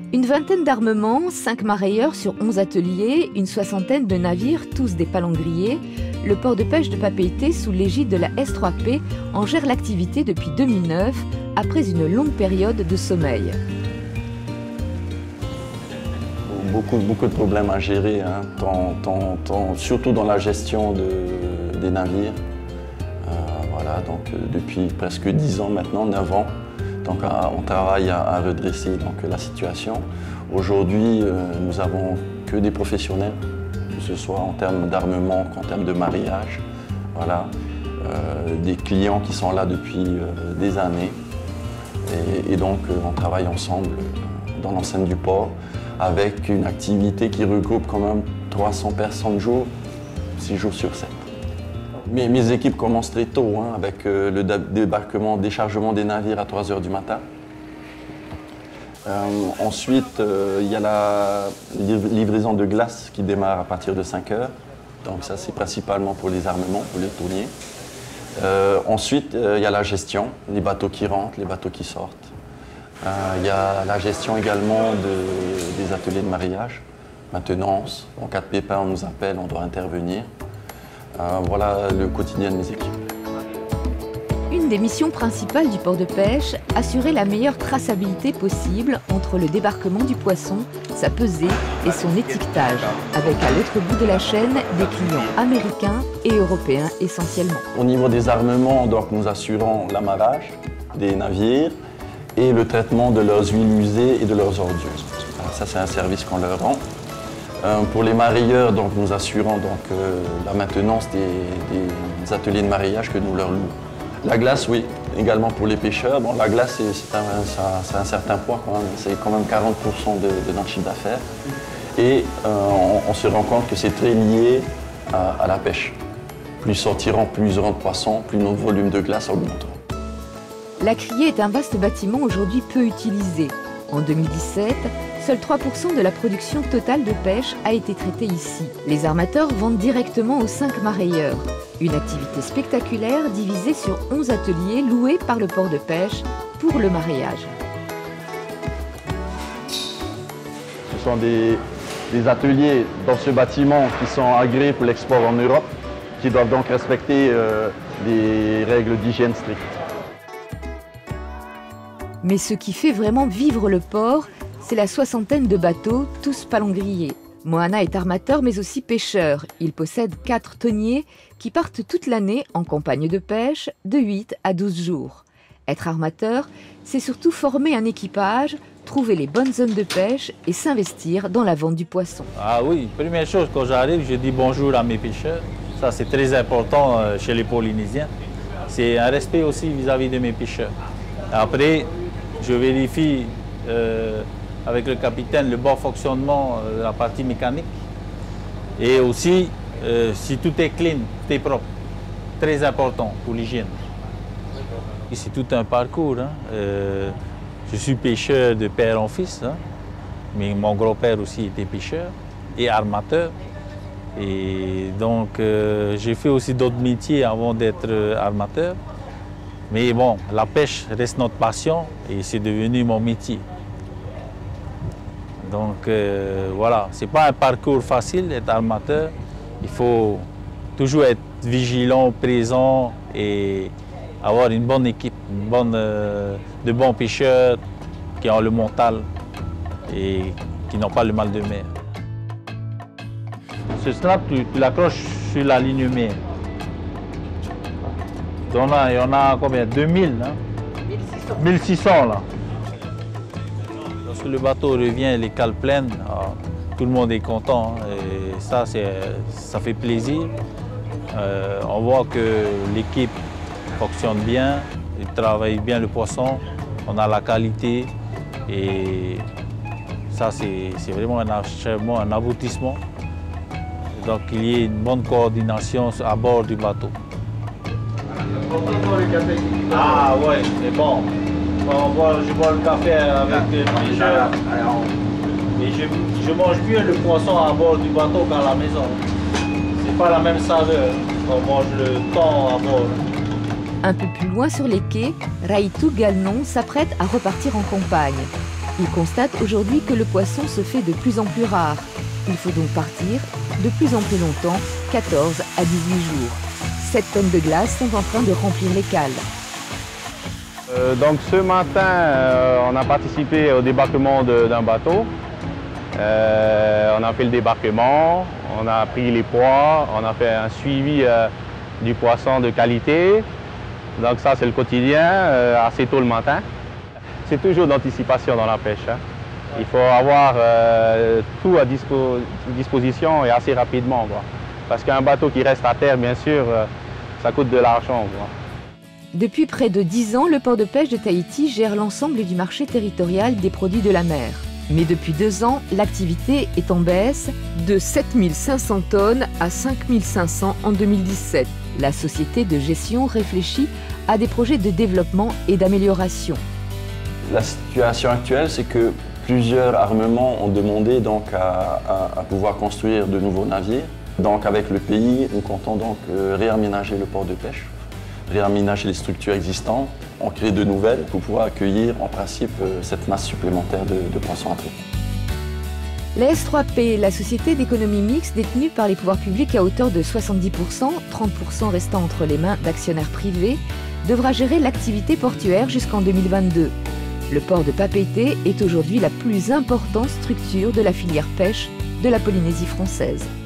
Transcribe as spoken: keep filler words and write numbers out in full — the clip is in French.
Une vingtaine d'armements, cinq mareyeurs sur onze ateliers, une soixantaine de navires, tous des palangriers. Le port de pêche de Papeete, sous l'égide de la S trois P, en gère l'activité depuis deux mille neuf, après une longue période de sommeil. Beaucoup, beaucoup de problèmes à gérer, hein, tant, tant, tant, surtout dans la gestion de, des navires. Euh, voilà, donc, euh, depuis presque dix ans maintenant, neuf ans. Donc, à, on travaille à, à redresser donc, la situation. Aujourd'hui, euh, nous n'avons que des professionnels, que ce soit en termes d'armement qu'en termes de mariage. Voilà. Euh, des clients qui sont là depuis euh, des années. Et, et donc, euh, on travaille ensemble euh, dans l'enceinte du port, avec une activité qui regroupe quand même trois cents personnes jour, six jours sur sept. Mes, mes équipes commencent très tôt, hein, avec euh, le débarquement, déchargement des navires à trois heures du matin. Euh, ensuite, euh, il y a la livraison de glace qui démarre à partir de cinq heures. Donc ça, c'est principalement pour les armements, pour les tourniers. Euh, ensuite, euh, il y a la gestion, les bateaux qui rentrent, les bateaux qui sortent. Il euh, y a la gestion également de, des ateliers de mariage, maintenance. En cas de pépin, on nous appelle, on doit intervenir. Euh, voilà le quotidien de mes équipes. Une des missions principales du port de pêche, assurer la meilleure traçabilité possible entre le débarquement du poisson, sa pesée et son étiquetage, avec à l'autre bout de la chaîne des clients américains et européens essentiellement. Au niveau des armements, donc, nous assurons l'amarrage des navires et le traitement de leurs huiles usées et de leurs ordures. Alors ça, c'est un service qu'on leur rend. Euh, pour les mareyeurs, donc, nous assurons donc, euh, la maintenance des, des ateliers de mareyage que nous leur louons. La glace, oui, également pour les pêcheurs. Bon, la glace, c'est un, un certain poids, c'est quand même quarante pour cent de, de notre chiffre d'affaires. Et euh, on, on se rend compte que c'est très lié à, à la pêche. Plus sortiront, plus auront de poissons, plus notre volume de glace augmentera. La criée est un vaste bâtiment aujourd'hui peu utilisé. En deux mille dix-sept, seuls trois pour cent de la production totale de pêche a été traitée ici. Les armateurs vendent directement aux cinq mareyeurs. Une activité spectaculaire divisée sur onze ateliers loués par le port de pêche pour le mareyage. Ce sont des, des ateliers dans ce bâtiment qui sont agréés pour l'export en Europe, qui doivent donc respecter euh, des règles d'hygiène strictes. Mais ce qui fait vraiment vivre le port, c'est la soixantaine de bateaux, tous palangriers. Moana est armateur mais aussi pêcheur. Il possède quatre tonniers qui partent toute l'année en campagne de pêche de huit à douze jours. Être armateur, c'est surtout former un équipage, trouver les bonnes zones de pêche et s'investir dans la vente du poisson. Ah oui, première chose, quand j'arrive, je dis bonjour à mes pêcheurs. Ça, c'est très important chez les Polynésiens. C'est un respect aussi vis-à-vis de mes pêcheurs. Après, je vérifie euh, avec le capitaine le bon fonctionnement de la partie mécanique et aussi euh, si tout est clean, tout est propre. Très important pour l'hygiène. C'est tout un parcours. Hein. Euh, je suis pêcheur de père en fils, hein. Mais mon grand-père aussi était pêcheur et armateur. Et donc euh, j'ai fait aussi d'autres métiers avant d'être armateur. Mais bon, la pêche reste notre passion et c'est devenu mon métier. Donc euh, voilà, c'est pas un parcours facile d'être armateur. Il faut toujours être vigilant, présent et avoir une bonne équipe, une bonne, euh, de bons pêcheurs qui ont le mental et qui n'ont pas le mal de mer. Ce snap, tu, tu l'accroches sur la ligne mère. Il y en a, il y en a combien? deux mille, hein? mille six cents là. Lorsque le bateau revient, les cales pleines, alors, tout le monde est content. Hein, et ça, ça fait plaisir. Euh, on voit que l'équipe fonctionne bien, il travaille bien le poisson, on a la qualité. Et ça, c'est vraiment un achèvement, un aboutissement. Donc il y ait une bonne coordination à bord du bateau. Ah ouais, c'est bon. On boit, je bois le café avec des pêcheurs. Et je, je mange mieux le poisson à bord du bateau qu'à la maison. C'est pas la même saveur. On mange le thon à bord. Un peu plus loin sur les quais, Raitu Galnon s'apprête à repartir en campagne. Il constate aujourd'hui que le poisson se fait de plus en plus rare. Il faut donc partir de plus en plus longtemps, quatorze à dix-huit jours. sept tonnes de glace sont en train de remplir les cales. Euh, donc ce matin, euh, on a participé au débarquement d'un bateau. Euh, on a fait le débarquement, on a pris les poids, on a fait un suivi euh, du poisson de qualité. Donc ça, c'est le quotidien, euh, assez tôt le matin. C'est toujours d'anticipation dans la pêche, hein. Il faut avoir euh, tout à dispo disposition et assez rapidement, quoi. Parce qu'un bateau qui reste à terre, bien sûr, euh, ça coûte de l'argent, quoi. Depuis près de dix ans, le port de pêche de Tahiti gère l'ensemble du marché territorial des produits de la mer. Mais depuis deux ans, l'activité est en baisse de sept mille cinq cents tonnes à cinq mille cinq cents en deux mille dix-sept. La société de gestion réfléchit à des projets de développement et d'amélioration. La situation actuelle, c'est que plusieurs armements ont demandé donc à, à, à pouvoir construire de nouveaux navires. Donc avec le pays, nous comptons donc euh, réaménager le port de pêche, réaménager les structures existantes, en créer de nouvelles pour pouvoir accueillir en principe euh, cette masse supplémentaire de, de poissons à traiter. La S trois P, la société d'économie mixte détenue par les pouvoirs publics à hauteur de soixante-dix pour cent, trente pour cent restant entre les mains d'actionnaires privés, devra gérer l'activité portuaire jusqu'en deux mille vingt-deux. Le port de Papeete est aujourd'hui la plus importante structure de la filière pêche de la Polynésie française.